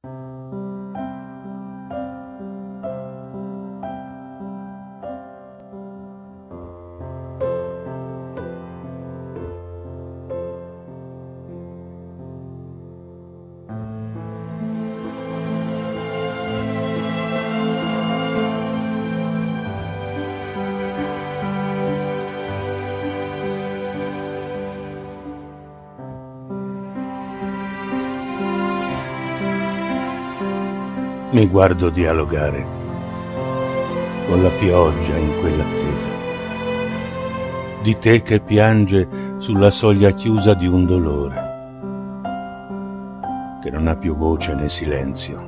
Mi guardo dialogare con la pioggia in quell'attesa, di te che piange sulla soglia chiusa di un dolore, che non ha più voce né silenzio.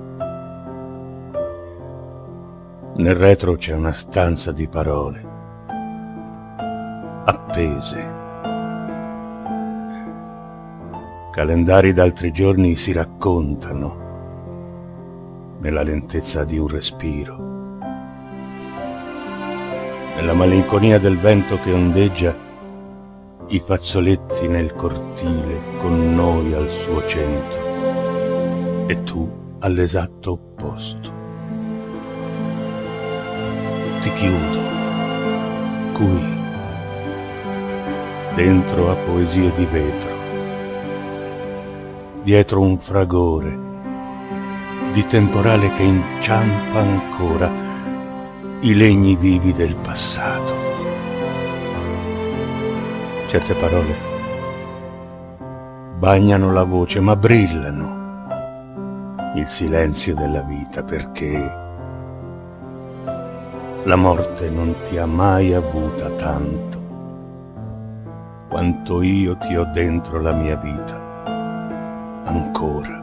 Nel retro c'è una stanza di parole, appese. Calendari d'altri giorni si raccontano nella lentezza di un respiro, nella malinconia del vento che ondeggia i fazzoletti nel cortile con noi al suo centro e tu all'esatto opposto. Ti chiudo qui, dentro a poesie di vetro, dietro un fragore di temporale che inciampa ancora i legni vivi del passato. Certe parole bagnano la voce ma brillano il silenzio della vita, perché la morte non ti ha mai avuta tanto quanto io ti ho dentro la mia vita ancora.